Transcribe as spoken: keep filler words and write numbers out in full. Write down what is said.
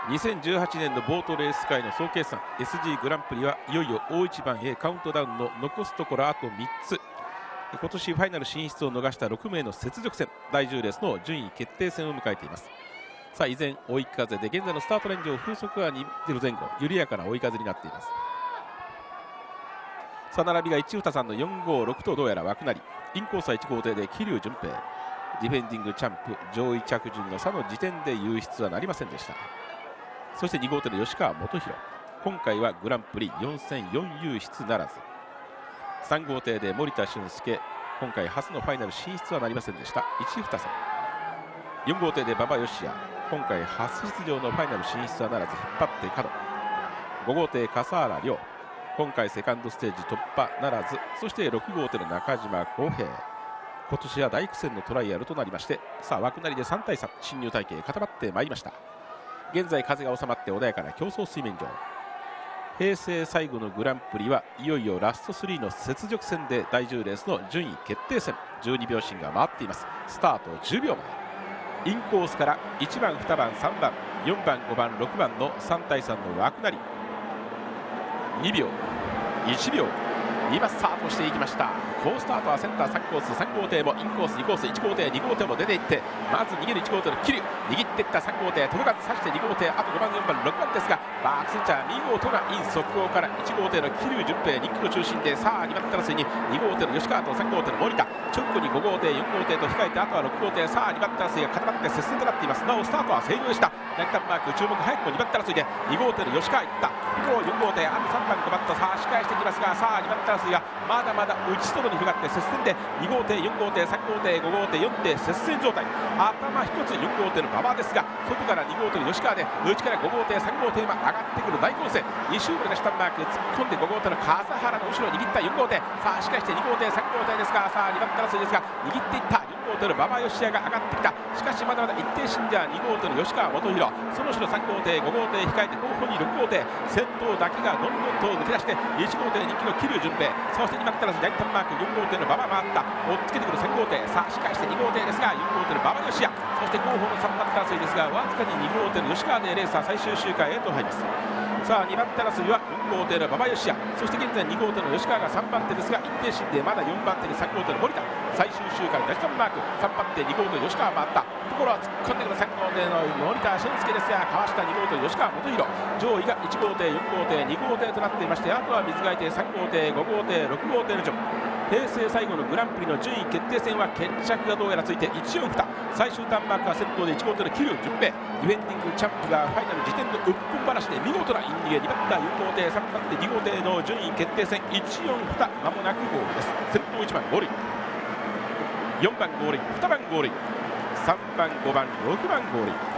にせんじゅうはちねんのボートレース界の総決算 エスジー グランプリはいよいよ大一番へカウントダウンの残すところあとみっつ。今年ファイナル進出を逃したろくめいの雪辱戦だいじゅうレースの順位決定戦を迎えています。さあ依然追い風で現在のスタートライン上風速はにキロぜん後、緩やかな追い風になっています。さあ並びが一二三のよんごろくとどうやら枠なり、インコースはいち号艇で桐生順平、ディフェンディングチャンプ上位着順の差の時点で優出はなりませんでした。そしてに号艇の吉川元弘、今回はグランプリよん戦よん優出ならず。さん号艇で森田俊介、今回初のファイナル進出はなりませんでした一二三。よん号艇で馬場義也、今回初出場のファイナル進出はならず引っ張って角。ご号艇笠原亮、今回セカンドステージ突破ならず。そしてろく号艇の中島康平、今年は大苦戦のトライアルとなりまして、さあ枠なりでさん対さん、進入隊形固まってまいりました。現在風が収まって穏やかな競争水面上、平成最後のグランプリはいよいよラストスリーの雪辱戦でだいじゅうレースの順位決定戦、じゅうにびょう針が回っています。スタートじゅうびょうまえ、インコースからいちばんにばんさんばんよんばんごばんろくばんのさん対さんの枠なり、にびょういちびょう今スタートしていきました。好スタートはセンターさんコース、さん号艇もインコースにコース、いち号艇に号艇も出ていって、まず逃げるいち号艇の桐生、握っていったさん号艇届かず、さしてに号艇あとごばんよんばんろくばんですが、バックセンチャー見事なイン速攻からいち号艇の桐生順平、人気の中心で、さあにばん手争いにに号艇の吉川とさん号艇の森田、直後にご号艇よん号艇と控えて、あとはろく号艇、さあにばん手争いが固まって接戦となっています。なおスタートは正常でした。ランタンマーク注目、早くもにばん手争いでに号艇の吉川いった、以降よん号艇あとさんばんごばんとさあ仕返してきますが、さあにばん手争いがまだまだ内外に広がって接戦で、に号艇よん号艇さん号艇ご号艇よん艇接戦状態、頭一つよん号艇の馬場ですが、外からに号艇の吉川で、内からご号艇さん号艇今上がってくる大混戦、に周目の下マーク突っ込んでご号艇の笠原の後ろを握ったよん号艇、さあしかしてに号艇さん号艇ですが、さあにばん手争いですが握っていったよん号艇の馬場義也が上がってきた。しかしまだまだ一定信者に号艇の吉川元弘、その後ろさん号艇ご号艇控えて後方にろく号艇、先頭だけがどんどんと抜け出していち号艇人気の桐生順平、そしてにばん手争い大胆マークよん号艇の馬場回った、追っつけてくるさん号艇、さあしかしてに号艇ですがよん号艇の馬場義也、そして後方のさんばん手争いですがわずかにに号艇の吉川でレースは最終周回へと入ります。さあにばん手争いはよん号艇の馬場義也、そして現在に号艇の吉川がさんばん手ですが一定心でまだよんばん手にさん号艇の森田、最終周回大胆マークさんばん手に号艇吉川回ったところは突っ込んでくるさん号艇の森田俊介ですが、かわしたに号艇吉川元弘、上位がいち号艇よん号艇に号艇となっていまして、あとは水替え艇さん号艇ご号艇ろく号艇の順。平成最後のグランプリの順位決定戦は決着がどうやらついていちよんに、最終ターンマークは先頭でいち号艇の桐生順平、ディフェンディングチャンプがファイナル時点のうっぷんばらしで見事なイン逃げ、にばん手よん号艇さんばん手に号艇の順位決定戦いちよんに、まもなくゴールです。先頭いちばんゴールイン、よんばんゴールイン、にばんゴールイン、さんばんごばんろくばんゴールイン。